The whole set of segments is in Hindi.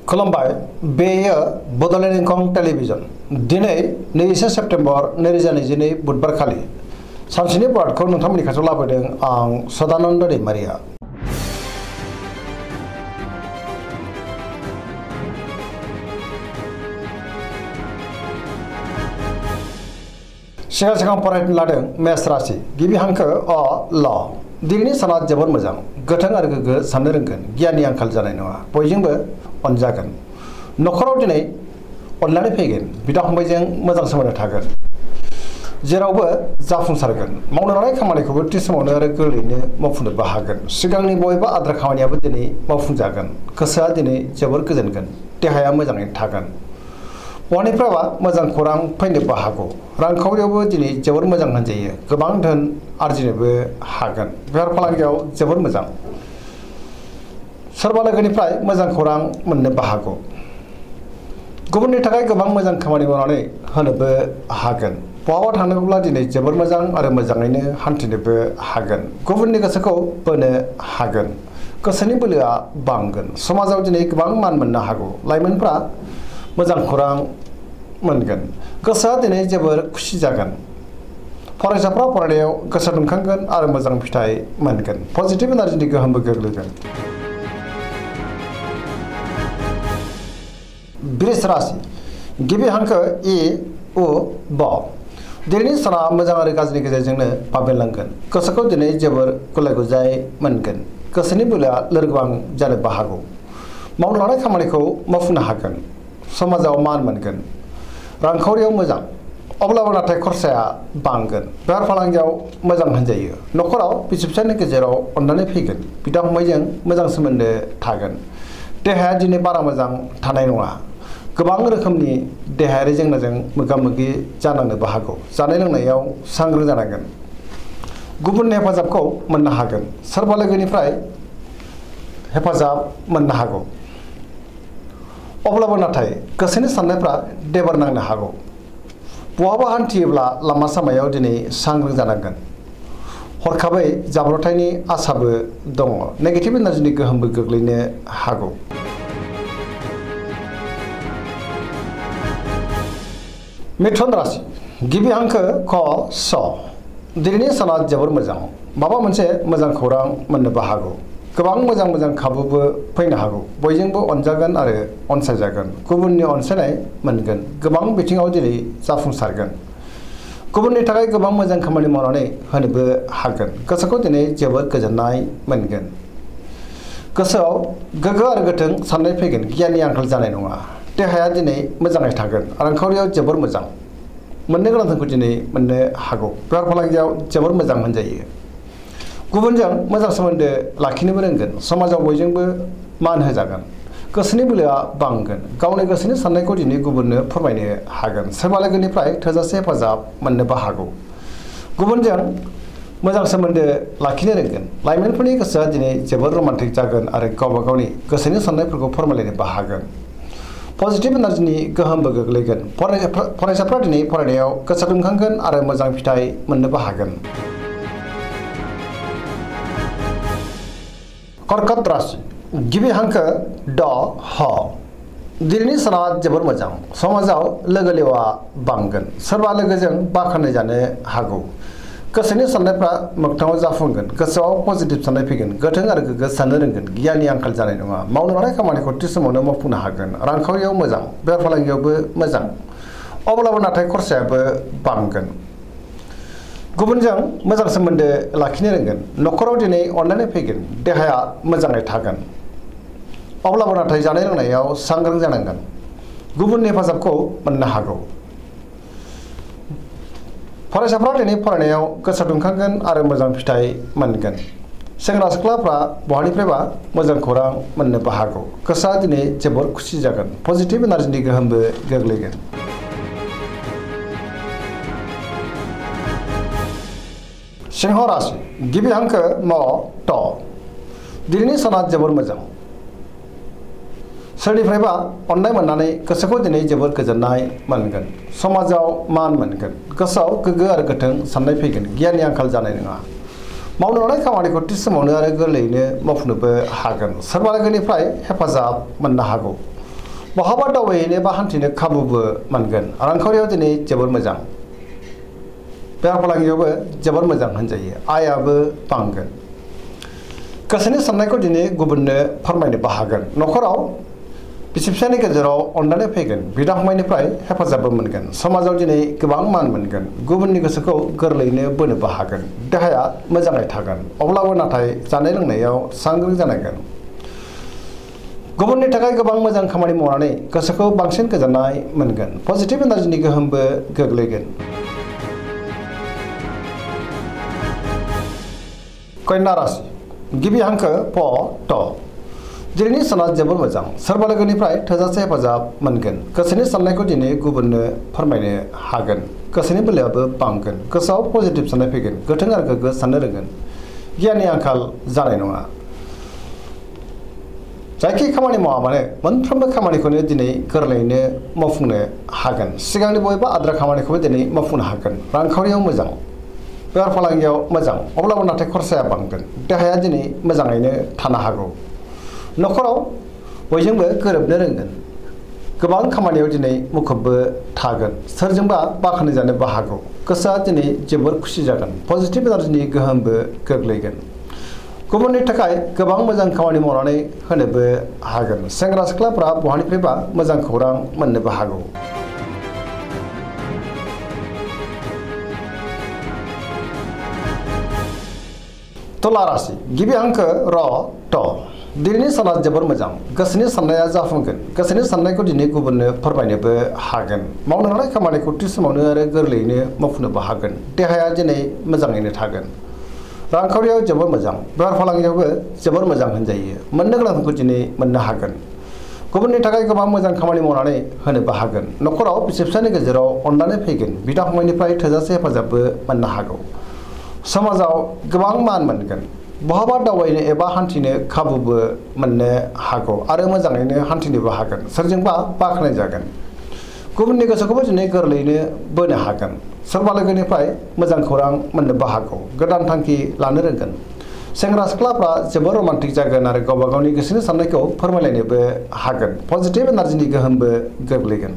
खुलुमबाय बेयो बड'लेण्ड इंखं टेलिभिजन दिनै 21 सेप्तेम्बर 2022 बुधबार खालि सानसेनि बरादखौ नोंथांमोननि खाथियाव लाबोदों आं सदानन्द दैमारिया। सिगां फरायनो लादों मेष राशि गिबि हांखो अ ल दिनैनि साना जोबोर मोजां गोथों आरो गोग्गो साननो रोंगोन गियाननि आंखाल जानाय नङा बयजोंबो अनजागोन नखराव दिनै अनलायनाय फैगोन बिदा फंबायजों मोजां सोमोन्दो थागोन जेरावबो जाफुंसारगोन मावनो लानाय खामानिखौबो थि समावनो आरो गोरलैयैनो मावफुंनोबो हागोन सिगांनि बबेबा आद्रा खामानियाबो दिनै मावफुंजागोन गोसोआ दिनै जोबोर गोजोनगोन देहाया मोजाङै थागोन बहानिफ्रायबा मोजां खौरां फैनोबो हागौ रांखावरियावबो दिनै जोबोर मोजां होनजायो गोबां धोन आरजिनोबो हागोन बेफार फालांगियाव जोबोर मोजां सोरबा लोगोनिफ्राय मोजां खौरां मोननोबो हागौ गुबुननि थाखाय गोबां मोजां खामानि मावनानै होनोबो हागोन बहाबा थांनांगौब्ला दिनै जोबोर मोजां आरो मोजाङैनो हान्थिनोबो हागोन गुबुननि गोसोखौ बोनो हागोन गोसोनि बोलोआ बांगोन समाजाव दिनै गोबां मान मोननो हागौ लाइमोनफ्रा मोजां खौरां मोनगोन गोसोआ दिनै जोबोर खुसि जागोन फरायसाफ्रा फरायनायाव गोसो दुंखांगोन आरो मोजां फिथाइ मोनगोन पजिटिभ एनार्जिनि गोहोमबो गोग्लैगोन। वृष राशि गिबि हांखो इ उ ब दिनैनि साना मोजां आरो गाज्रिनि गेजेरजोंनो बाबेनलांगोन गोसोखौ दिनै जोबोर गुलाय गुजाय मोनगोन गोसोनि बोलोआ लोरबां जानोबो हागौ मावनो लानाय खामानिखौ मावफुंनो हागोन समाजाव मान मोनगोन रांखावरियाव मोजां अब्लाबो नाथाय खरसाया बांगोन बेफार फालांगियाव मोजां होनजायो नखराव बिसि फिसायनि गेजेराव अननानै फैगोन बिदा फंबायजों मोजां सोमोन्दो थागोन देहाया दिनै बारा मोजां थानाय नङा गोबां रोखोमनि देहायारि जेंनाजों मोगा मोगि जानांनोबो हागौ जानाय लोंनायाव सांग्रां जानांगोन गुबुननि हेफाजाबखौ मोननो हागोन सोरबा लोगोनिफ्राय हेफाजाब मोननो हागौ अब्लाबो नाथाय गोसोनि साननायफ्रा देबार नांनो हागौ बहाबा हान्थियोब्ला लामा सामायाव दिनै सांग्रां जानांगोन हरखाबै जाब्रबथायनि आसाबो दङ नेगेटिभ एनार्जिनि गोहोमबो गोग्लैनो हागौ। मिथुन राशि गिबि हांखो क स दिनैनि साना जोबोर मोजां माबा मोनसे मोजां खौरां मोननोबो हागौ गोबां मोजां खाबुबो फैनो हागौ बयजोंबो अनजागोन आरो अनसायजागोन गुबुननि अनसायनाय मोनगोन गोबां बिथिङाव दिनै जाफुंसारगोन गुबुननि थाखाय गोबां मोजां खामानि मावनानै होनोबो हागोन गोसोखौ दिनै जोबोद गोजोननाय मोनगोन गोसोआव गोग्गो आरो गोथों साननाय फैगोन गियाननि आंखाल जानाय नङा देहाया दिनै मोजाङै थागोन रांखावरियाव जोबोर मोजां मोननो गोनां धोनखौ दिनै मोननो हागौ बेफार फालांगियाव जोबोर मोजां होनजायो गुबुनजों मोजां सोमोन्दो लाखिनोबो रोंगोन समाजाव बयजोंबो मान होजागोन गोसोनि बोलोआ बांगोन गावनि गोसोनि साननायखौ दिनै गुबुननो फोरमायनो हागोन सोरबा लोगोनिफ्राय थोजासे हेफाजाब मोननोबो हागौ गुबुनजों मोजां सोमोन्दो लाखिनो रोंगोन लाइमोनफोरनि गोसोआ दिनै जोबोर रमान्टिक जागोन आरो गावबा गावनि गोसोनि साननायफोरखौ फोरमायलायनोबो हागोन पजिटिभ एनार्जिनि गोहोमबो गोग्लैगोन फरायसाफ्रा दिनै फरायनायाव गोसो दुंखांगोन आरो मोजां फिथाइ मोननोबो हागोन। कर्कट राशि गिबि हांखो ड ह दिनैनि साना जोबोर मोजां समाजाव लोगो लेवा बांगोन सोरबा लोगोजों बाख्नाय जानो हागौ गोसोनि साननायफ्रा मोगथाङाव जाफुंगोन गोसोआव पजिटिभ साननाय फैगोन गोथों आरो गोग्गो साननो रोंगोन गियाननि आंखाल जानाय नङा मावनो लानाय खामानिखौ थि समावनो मावफुंनो हागोन रांखावरियाव मोजां बेफार फालांगियावबो मोजां अब्लाबो नाथाय खरसायाबो बांगोन गुबुनजों मोजां सोमोन्दो लाखिनो रोंगोन नखराव दिनै अनलायनाय फैगोन देहाया मोजाङै थागोन अब्लाबो नाथाय जानाय लोंनायाव सांग्रां जानांगोन गुबुननि हेफाजाबखौ मोननो हागौ फरायसाफ्रा दिनै फरायनायाव गोसो दुंखांगोन आरो मोजां फिथाइ मोनगोन सेंग्रा सिख्लाफ्रा बहानिफ्रायबा मोजां खौरां मोननोबो हागौ गोसोआ दिनै जोबोर खुसि जागोन पजिटिभ एनार्जिनि गोहोमबो गोग्लैगोन। सिंह राशि गिबि हांखो म ट दिनैनि साना जोबोर मोजां सोरनिफ्रायबा अननाय मोननानै गोसोखौ दिनै जोबोर गोजोननाय मोनगोन समाजाव मान मोनगोन गोसोआव गोग्गो आरो गोथों साननाय फैगोन गियाननि आंखाल जानाय नङा मावनो लानाय खामानिखौ थि समावनो आरो गोरलैयैनो मावफुंनोबो हागोन सोरबा लोगोनिफ्राय हेफाजाब मोननो हागौ बहाबा दावबायहैनो बा हान्थिनो खाबुबो मोनगोन रांखावरियाव दिनै जोबोर मोजां बेफार फालांगियावबो जोबोर मोजां होनजायो आयाबो बांगोन गोसोनि साननायखौ दिनै गुबुननो फोरमायनोबो हागोन न'खराव बिसि फिसायनि गेजेराव अननानै फैगोन बिदा फंबायनिफ्राय हेफाजाबबो मोनगोन समाजाव दिनै गोबां मान मोनगोन गुबुननि गोसोखौ गोरलैयैनो बोनोबो हागोन देहाया मोजाङै थागोन अब्लाबो नाथाय जानाय लोंनायाव सांग्रां जानांगोन गुबुननि थाखाय गोबां मोजां खामानि मावनानै गोसोखौ बांसिन गोजोननाय मोनगोन पजिटिभ एनार्जिनि गोहोमबो गोग्लैगोन कन्या राशि गिबि हांखो प ट दिनैनि साना जोबोर मोजां सोरबा लोगोनिफ्राय थोजासे हेफाजाब मोनगोन गोसोनि साननायखौ दिनै गुबुननो फोरमायनो हागोन गोसोनि बोलोआबो बांगोन गोसोआव पजिटिभ साननाय फैगोन गोथों आरो गोग्गो साननो रोंगोन गियाननि आंखाल जानाय नङा जायखि खामानि मावा मानो मोनफ्रोमबो खामानिखौनो दिनै गोरलैयैनो मावफुंनो हागोन सिगांनि बबेबा आद्रा खामानिखौबो दिनै मावफुंनो हागोन रांखावरियाव मोजां बेफार फालांगियाव मोजां अब्लाबो नाथाय खरसाया बांगोन देहाया दिनै मोजाङैनो थानो हागौ न'खराव बयजोंबो गोरोबनो रोंगोन गोबां खामानियाव दिनै मुखुबबो थागोन सोरजोंबा बाख्नायजानोबो हागौ गोसोआ दिनै जोबोर खुसि जागोन पजिटिभ एनार्जिनि गोहोमबो गोग्लैगोन गुबुननि थाखाय गोबां मोजां खामानि मावनानै होनोबो हागोन सेंग्रा सिख्लाफ्रा बहानिफ्रायबा मोजां खौरां मोननोबो हागौ तुला राशि गिबि हांखो र ट दिनैनि साना जोबोर मोजां गोसोनि साननाया जाफुंगोन गोसोनि साननायखौ दिनै गुबुननो फोरमायनोबो हागोन मावनो हानाय खामानिखौ थि समावनो आरो गोरलैयैनो मावफुंनोबो हागोन देहाया दिनै मोजाङैनो थागोन रांखावरियाव जोबोर मोजां बेफार फालांगियावबो जोबोर मोजां होनजायो मोननो गोनांखौ दिनै मोननो हागोन गुबुननि थाखाय गोबां मोजां खामानि मावनानै होनोबो हागोन न'खराव बिसि फिसायनि गेजेराव अननानै फैगोन बिदा फंबायनिफ्राय थोजासे हेफाजाबबो मोननो हागौ समाजाव गोबां मान मोनगोन बहाबा दावबायनो एबा हान्थिनो खाबुबो मोननो हागौ आरो मोजाङैनो हान्थिनोबो हागोन सोरजोंबा बाख्नायजागोन गुबुननि गोसोखौबो दिनै गोरलैयैनो बोनो हागोन सोरबा लोगोनिफ्राय मोजां खौरां मोननोबो हागौ गोदान थांखि लानो रोंगोन सेंग्रा सिख्लाफ्रा जोबोर रमान्टिक जागोन आरो गावबा गावनि गोसोनि साननायखौ फोरमायलायनोबो हागोन पजिटिभ एनार्जिनि गोहोमबो गोग्लैगोन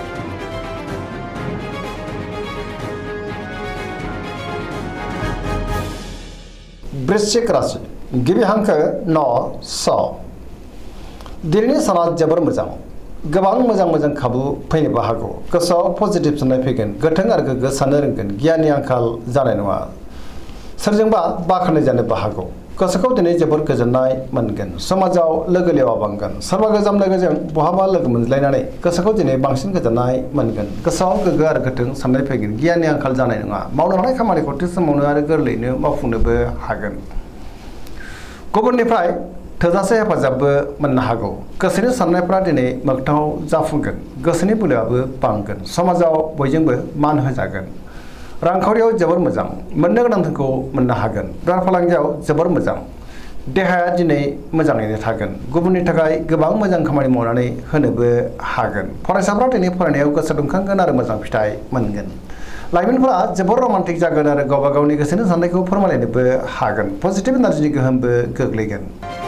वृश्चिक राशि गिबि हांखो न स दिनैनि साना जोबोर मोजां गोबां मोजां खाबु फैनोबो हागौ गोसोआव पजिटिभ साननाय फैगोन गोथों आरो गोग्गो साननो रोंगोन गियाननि आंखाल जानाय नङा सोरजोंबा बाख्नायजानोबो हागौ गोसोखौ दिनै जोबोर गोजोननाय मोनगोन समाजाव लोगो लेवा बांगोन सोरबा गोजाम लोगोजों बहाबा लोगो मोनज्लायनानै गोसोखौ दिनै बांसिन गोजोननाय मोनगोन गोसोआव गोग्गो आरो गोथों साननाय फैगोन गियाननि आंखाल जानाय नङा मावनो हानाय खामानिखौ थि समावनो आरो गोरलैयैनो मावफुंनोबो हागोन गुबुननिफ्राय थोजासे हेफाजाबबो मोननो हागौ गोसोनि साननायफ्रा दिनै मोगथाङाव जाफुंगोन गोसोनि बोलोआबो बांगोन समाजाव बयजोंबो मान होजागोन रांखावरियाव जोबोर मोजां मोननो गोनांखौ मोननो हागोन बेफार फालांगियाव जोबोर मोजां देहाया दिनै मोजाङैनो थागोन गुबुननि थाखाय गोबां मोजां खामानि मावनानै होनोबो हागोन फरायसाफ्रा दिनै फरायनायाव गोसो दुंखांगोन आरो मोजां फिथाइ मोनगोन लाइमोनफोरा जोबोर रमान्टिक जागोन आरो गावबा गावनि गोसोनि साननायखौ फोरमायलायनोबो हागोन पजिटिभ एनार्जिनि गोहोमबो गोग्लैगोन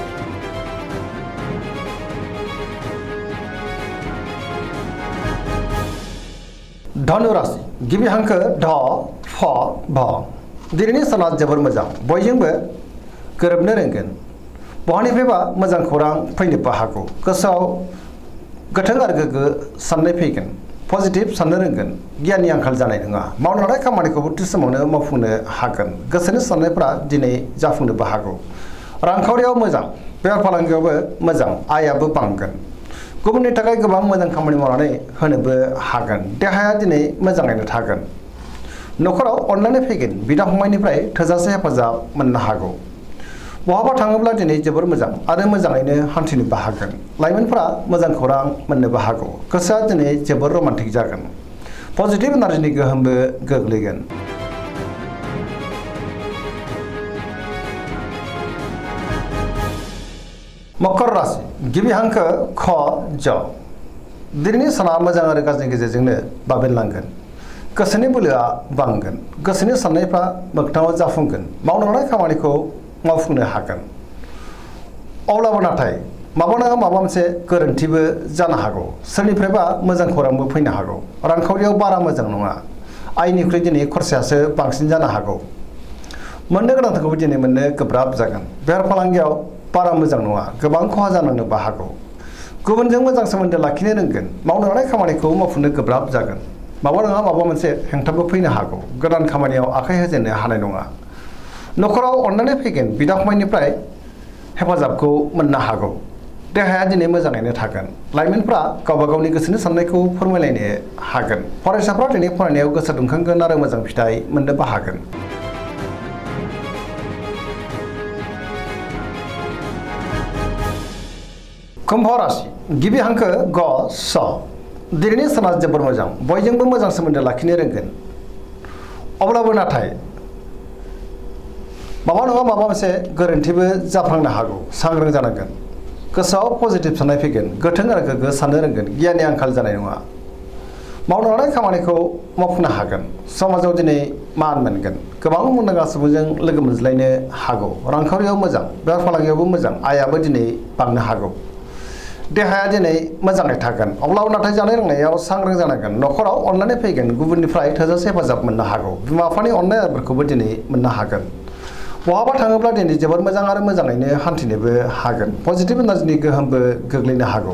धनु राशि गिबि हांखो ध फ भ दिनैनि साना जोबोर मोजां बयजोंबो गोरोबनो रोंगोन बहानिफ्रायबा मोजां खौरां फैनोबो हागौ गोसोआव गोथों आरो गोग्गो साननाय फैगोन पजिटिभ साननो रोंगोन गियाननि आंखाल जानाय नङा मावनो हानाय खामानिखौबो थि समावनो मावफुंनो हागोन गोसोनि साननायफ्रा दिनै जाफुंनोबो हागौ रांखावरियाव मोजां बेफार फालांगियावबो मोजां आयाबो बांगोन गुबुननि थाखाय गोबां मोजां खामानि मावनानै होनोबो हागोन देहाया दिनै मोजाङैनो थागोन न'खराव अननानै फैगोन बिदा फंबायनिफ्राय थोजासे हेफाजाब मोननो हागौ बहाबा थाङोब्ला दिनै जोबोर मोजां आरो मोजाङैनो हान्थिनोबो हागोन लाइमोनफोरा मोजां खौरां मोननोबो हागौ गोसोआ दिनै जोबोर रमान्टिक जागोन पजिटिभ एनार्जिनि गोहोमबो गोग्लैगोन मकर राशि गिबि हांखो ख ज दिनैनि साना मोजां आरो गाज्रिनि गेजेरजोंनो बाबेनलांगोन गोसोनि बोलोआ बांगोन गोसोनि साननायफ्रा मोगथाङाव जाफुंगोन मावनो हानाय खामानिखौ मावफुंनो हागोन अब्लाबो नाथाय माबा नङा माबा मोनसे गोरोन्थिबो जानो हागौ सोरनिफ्रायबा मोजां खौरांबो फैनो हागौ रांखावरियाव बारा मोजां नङा आयनिख्रुइ दिनै खरसायासो बांसिन जानो हागौ मोननो गोनांखौबो दिनै मोननो गोब्राब जागोन बेफार फालांगियाव बारा मोजां नङा गोबां खहा जानांनोबो हागौ गुबुनजों मोजां सोमोन्दो लाखिनो रोंगोन मावनो लानाय खामानिखौ मावफुंनो गोब्राब जागोन माबा नङा माबा मोनसे हेंथाबो फैनो हागौ गोदान खामानियाव आखाइ होजेननो हानाय नङा न'खराव अननानै फैगोन बिदा फंबायनिफ्राय हेफाजाबखौ मोननो हागौ देहाया दिनै मोजाङैनो थागोन लाइमोनफ्रा गावबा गावनि गोसोनि साननायखौ फोरमायलायनो हागोन फरायसाफ्रा दिनै फरायनायाव गोसो दुंखांगोन आरो मोजां फिथाइ मोननोबो हागोन कुम्भ राशि गिबि हांखो ग स दिनैनि साना जोबोर मोजां बयजोंबो मोजां सोमोन्दो लाखिनो रोंगोन अब्लाबो नाथाय माबा नङा माबा मोनसे गोरोन्थिबो जाफ्लांनो हागौ सांग्रां जानांगोन गोसोआव पजिटिभ साननाय फैगोन गोथों आरो गोग्गो साननो रोंगोन गियाननि आंखाल जानाय नङा मावनो लानाय खामानिखौ मावफुंनो हागोन समाजाव दिनै मान मोनगोन गोबां मुंदांखा सुबुंजों लोगो मोनज्लायनो हागौ रांखावरियाव मोजां बेफार फालांगियावबो मोजां आयाबो दिनै बांनो हागौ देहाया दिनै मोजाङै थागोन अब्लाबो नाथाय जानाय लोंनायाव सांग्रां जानांगोन न'खराव अननानै फैगोन गुबुननिफ्राय थोजासे हेफाजाब मोननो हागौ बिमा बिफानि अननाय आदरखौबो दिनै मोननो हागोन बहाबा थाङोब्ला दिनै जोबोर मोजां आरो मोजाङैनो हान्थिनोबो हागोन पजिटिभ एनार्जिनि गोहोमबो गोग्लैनो हागौ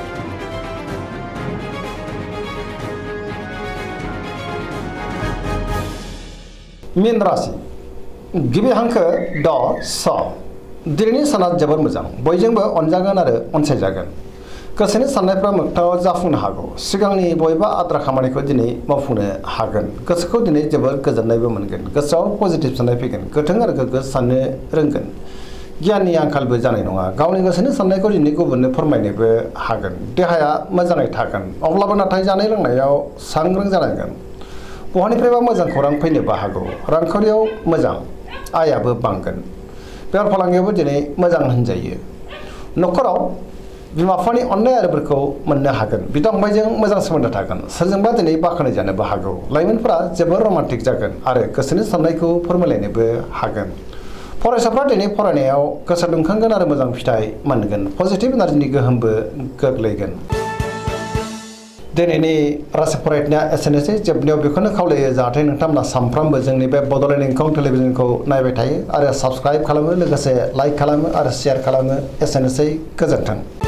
मीन राशि गिबि हांखो ड स दिनैनि साना जोबोर मोजां बयजोंबो अनजागोन आरो अनसायजागोन गोसोनि साननायफ्रा मोगथाङाव जाफुंनो हागौ सिगांनि बबेबा आद्रा खामानिखौ दिनै मावफुंनो हागोन गोसोखौ दिनै जोबोर गोजोननायबो मोनगोन गोसोआव पजिटिभ साननाय फैगोन गोथों आरो गोग्गो साननो रोंगोन गियाननि आंखालबो जानाय नङा गावनि गोसोनि साननायखौ दिनै गुबुननो फोरमायनोबो हागोन देहाया मोजाङै थागोन अब्लाबो नाथाय जानाय लोंनायाव सांग्रां जानांगोन बहानिफ्रायबा मोजां खौरां फैनोबो हागौ रांखावरियाव मोजां आयाबो बांगोन बेफार फालांगियावबो दिनै मोजां होनजायो न'खराव बिमा बिफानि अननाय आरिफोरखौ मोननो हागोन बिदा फंबायजों मोजां सोमोन्दो थागोन सोरजोंबा दिनै बाख्नाय जानोबो हागौ लाइमोनफोरा जोबोर रमान्टिक जागोन आरो गोसोनि साननायखौ फोरमायलायनोबो हागोन फरायसाफ्रा दिनै फरायनायाव गोसो दुंखांगोन आरो मोजां फिथाइ मोनगोन पजिटिभ एनार्जिनि गोहोमबो गोग्लैगोन दिनैनि राशि फरायनाया एसेनोसै जोबनायाव बेखौनो खावलायो जाहाथे नोंथांमोना सानफ्रामबो जोंनि बे बड'लेण्ड इंखं टेलिभिजनखौ नायबाय थायो आरो साबस्क्राइब खालामो लोगोसे लाइक खालामो आरो शेयार खालामो एसेनोसै गोजोन्थों